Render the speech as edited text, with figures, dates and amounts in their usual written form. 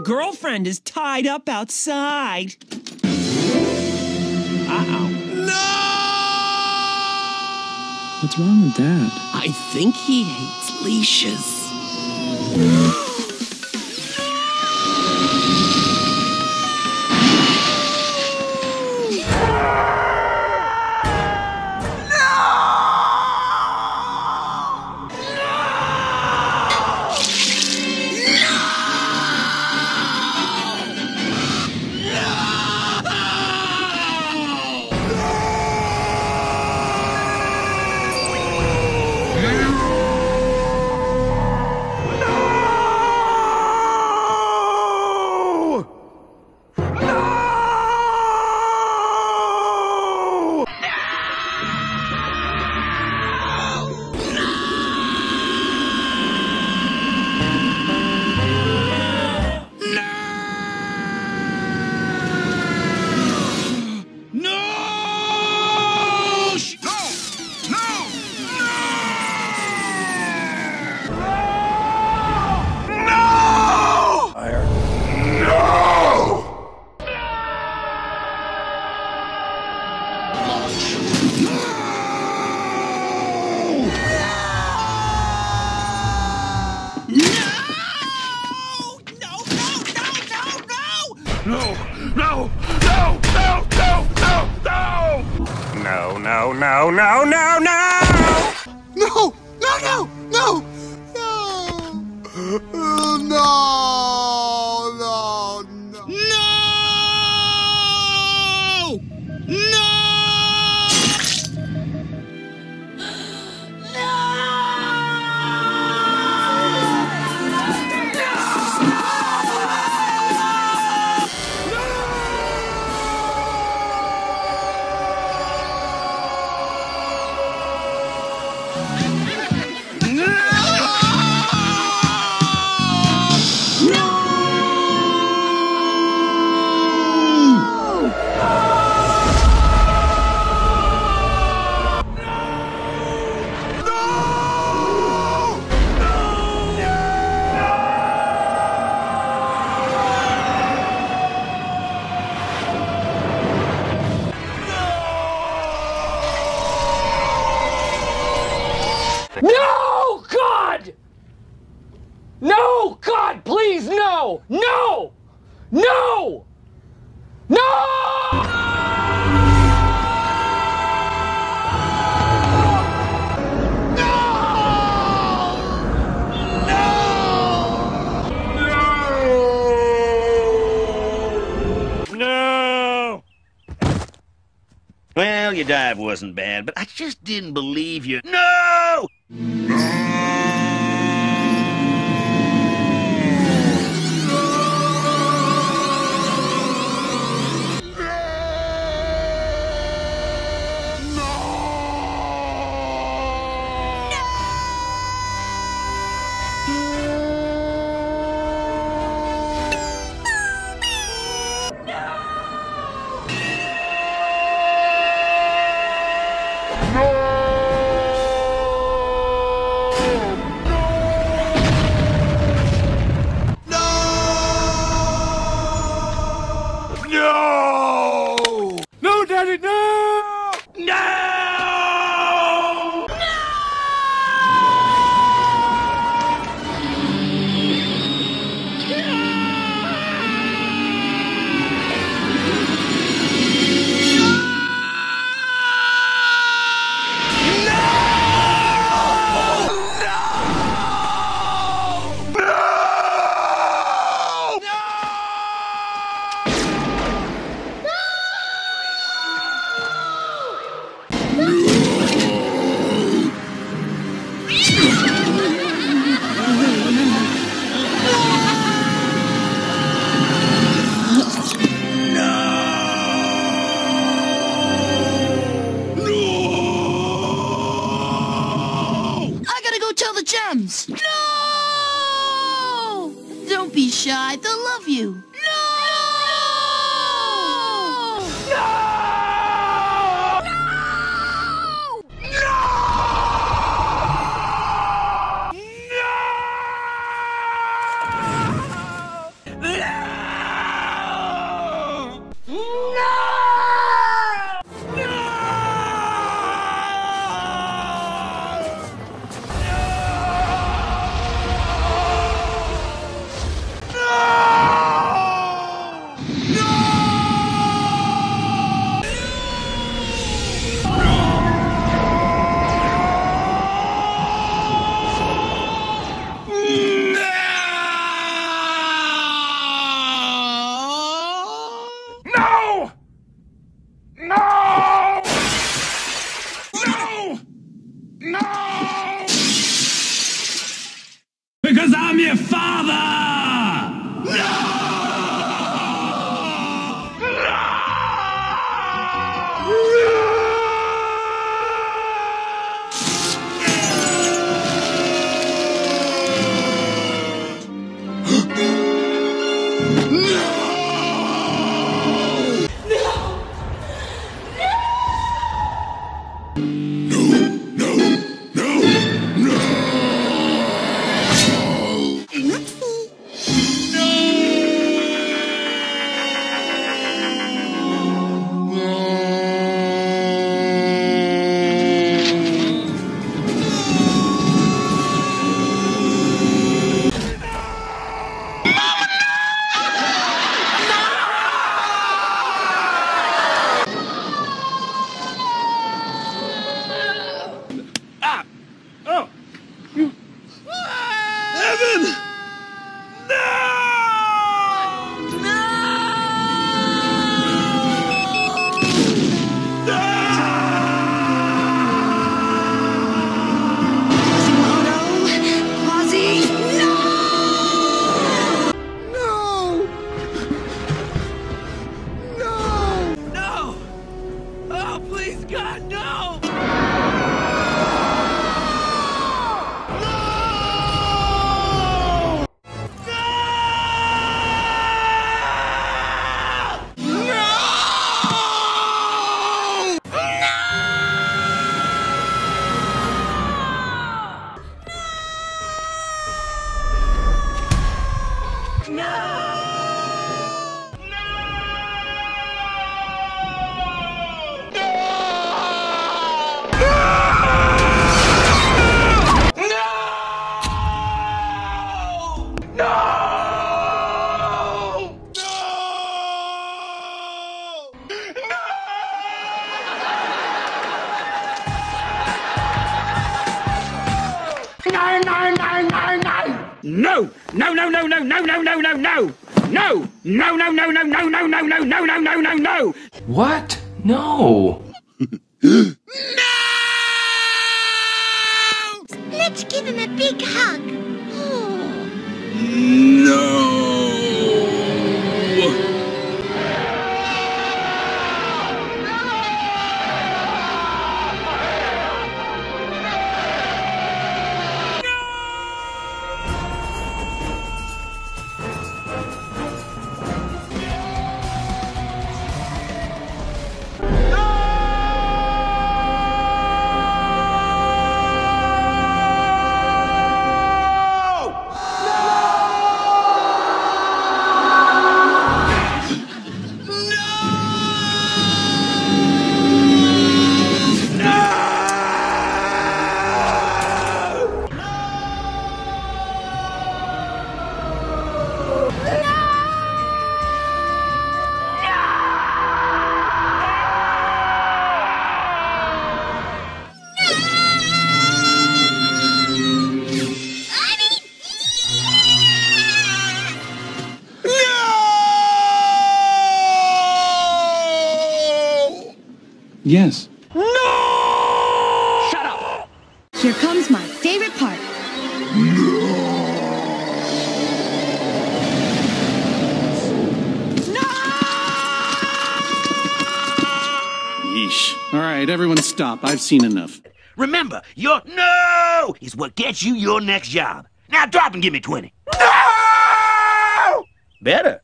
girlfriend is tied up outside. Uh-oh. No! What's wrong with Dad? I think he hates leashes. No, God! No, God, please, no! No! No! No! Well, your dive wasn't bad, but I just didn't believe you. No! No, Daddy, no! No! Gems. No! Don't be shy. They'll love you. No! No! No, no, no, no, no, no, no, no, no! No! No, no, no, no, no, no, no, no, no, no, no, no, no! What? No. Let's give him a big hug. Yes. No! Shut up! Here comes my favorite part. Yeesh. All right, everyone stop. I've seen enough. Remember, your no is what gets you your next job. Now drop and give me 20. No! Better.